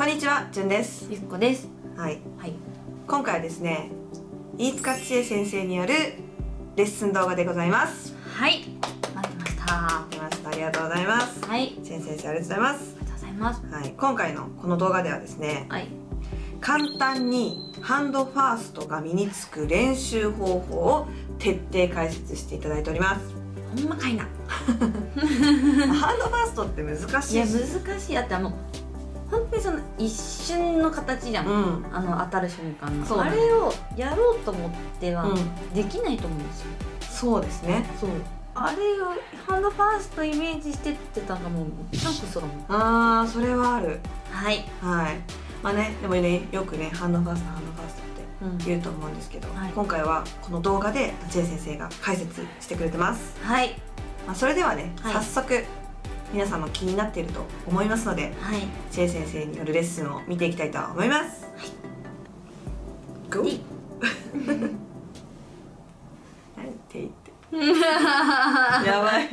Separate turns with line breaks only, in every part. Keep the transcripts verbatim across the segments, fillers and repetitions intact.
こんにちは、じゅんです。
ゆっこです。
はい、
はい、
今回はですね、飯塚千恵先生によるレッスン動画でございます。
はい、待ってました。
来ました。ありがとうございます。
はい、
千恵先生ありがとうございます。
ありがとうございます。
はい、今回のこの動画ではですね、
はい、
簡単にハンドファーストが身につく練習方法を徹底解説していただいております。
ほんまかいな。
ハンドファーストって難しい。
いや難しい。だってあの本当にその一瞬の形じゃん。うん、あの当たる瞬間の。あれをやろうと思ってはできないと思うんですよ。
そうですね。
そう。あれをハンドファーストイメージしてってたのもちゃんとそらも。
ああ、それはある。
はい
はい。まあね、でもね、よくねハンドファーストハンドファーストって言うと思うんですけど、うん、はい、今回はこの動画で千恵先生が解説してくれてます。
はい。
まあそれではね、はい、早速皆さんも気になっていると思いますので、はい、千恵先生によるレッスンを見ていきたいと思います。はい。ゴー。何て言って。やばい。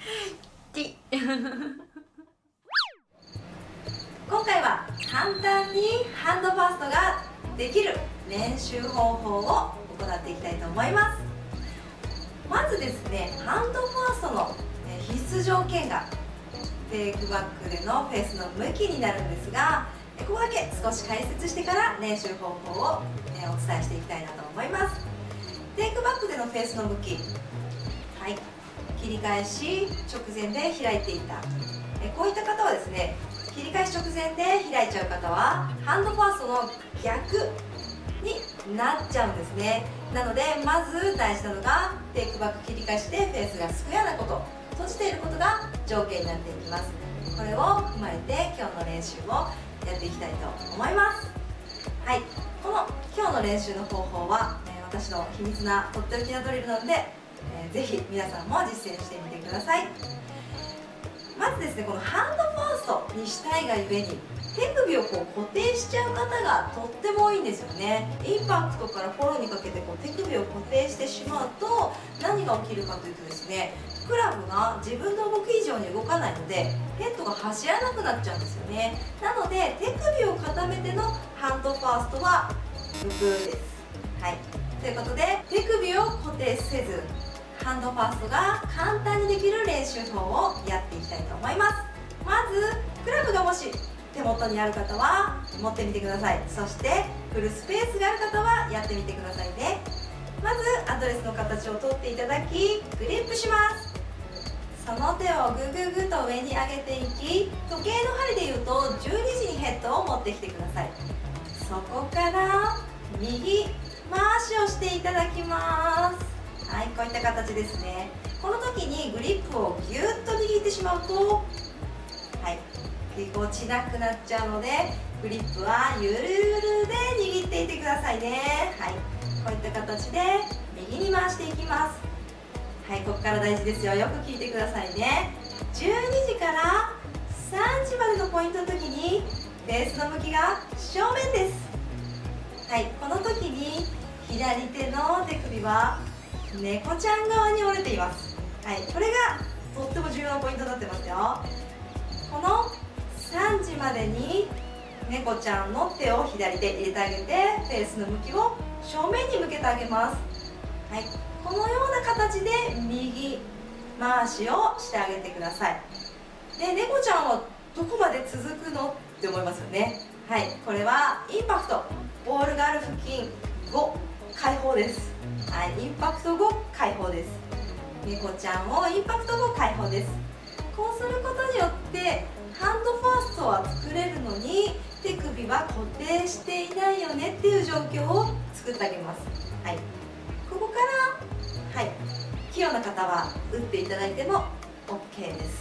今回は簡単にハンドファーストができる練習方法を行っていきたいと思います。まずですね、ハンドファーストの必須条件がテイクバックでのフェースの向きになるんですが、ここだけ少し解説してから練習方法をお伝えしていきたいなと思います。テイクバックでのフェースの向き、はい、切り返し直前で開いていた、こういった方はですね、切り返し直前で開いちゃう方はハンドファーストの逆になっちゃうんですね。なのでまず大事なのがテイクバック切り返しでフェースがスクエアなこと、閉じていることが条件になっていきます。これを踏まえて今日の練習をやっていきたいと思います。はい、この今日の練習の方法は、えー、私の秘密なとっておきなドリルなので、えー、ぜひ皆さんも実践してみてください。まずですね、このハンドファーストにしたいがゆえに手首をこう固定しちゃう方がとっても多いんですよね。インパクトからフォローにかけてこう手首を固定してしまうと何が起きるかというとですね、クラブが自分の動き以上に動かないのでヘッドが走らなくなっちゃうんですよね。なので手首を固めてのハンドファーストは無効です。はい、ということで手首を固定せずハンドファーストが簡単にできる練習法をやっていきたいと思います。まずクラブがもし手元にある方は持ってみてください。そしてフルスペースがある方はやってみてくださいね。まずアドレスの形をとっていただきグリップします。その手をグググと上に上げていき、時計の針でいうとじゅうにじにヘッドを持ってきてください。そこから右回しをしていただきます。はい、こういった形ですね。この時にグリップをギュッと握ってしまうと、はい、ぎこちなくなっちゃうのでグリップはゆるゆるで握っていてくださいね。はい、こういった形で右に回していきます。はい、ここから大事ですよ。よく聞いてくださいね。じゅうにじからさんじまでのポイントの時にフェースの向きが正面です。はい、この時に左手の手首は猫ちゃん側に折れています。はい、これがとっても重要なポイントになってますよ。このさんじまでに猫ちゃんの手を左手入れてあげてフェースの向きを正面に向けてあげます。はい、このような形で右回しをしてあげてください。で、猫ちゃんはどこまで続くのって思いますよね。はい、これはインパクト、ボールがある付近後開放です。はい、インパクト後開放です。猫ちゃんをインパクト後開放です。こうすることによってハンドファーストは作れるのに手首は固定していないよねっていう状況を作ってあげます。はい、ここから、はい、器用な方は打っていただいても オーケー です。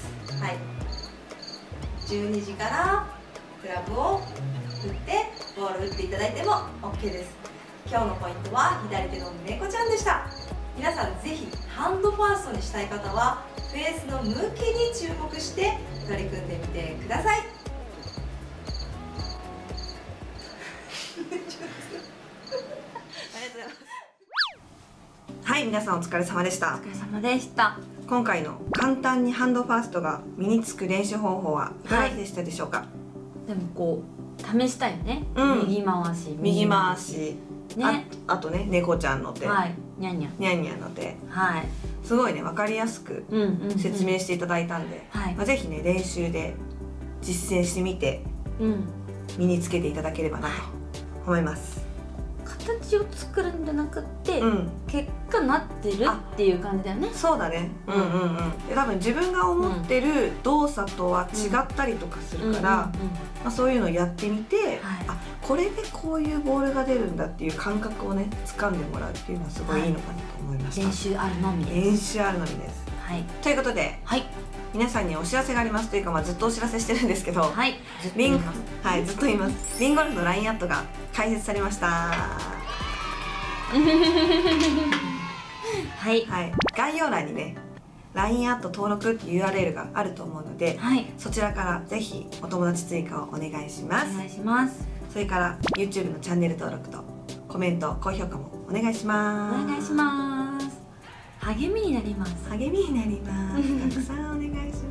はい、じゅうにじからクラブを打ってボール打っていただいても オーケー です。今日のポイントは左手の猫ちゃんでした。皆さんぜひハンドファーストにしたい方はフェースの向きに注目して取り組んでみてください。はい、皆さんお疲れ様でした。
お疲れ様でした。
今回の簡単にハンドファーストが身につく練習方法はいかがでしたでしょうか。
はい、でもこう試したいよね、
うん、
右回し
右回しね、あ, あとね猫ちゃんの手、
はい、にゃんにゃん
にゃんにゃんの手、
はい、
すごいね分かりやすく説明していただいたんで、はい、まあ、ぜひね練習で実践してみて、うん、身につけていただければなと思います。
形を作るんじゃなくて、うん、結果なってるっていう感じだよね。
そうだね。うんうんうん。多分自分が思ってる動作とは違ったりとかするから、まあそういうのをやってみて、はい、あ、これでこういうボールが出るんだっていう感覚をね掴んでもらうっていうのはすごいいいのかなと思いました。
練習あるのみです。
練習あるのみです。はい。ということで、はい、皆さんにお知らせがありますというか、まあずっとお知らせしてるんですけど、はい、ずっと言います。はい、ずっと言います。リンゴルフの ライン アットが開設されました。はい、はい、概要欄にね ライン アット登録っていう ユーアールエル があると思うので、はい、そちらからぜひお友達追加をお願いします。
お願いします。
それから YouTube のチャンネル登録とコメント高評価もお願いします。
お願いします。励みになります。
励みになります。たくさんお願いします。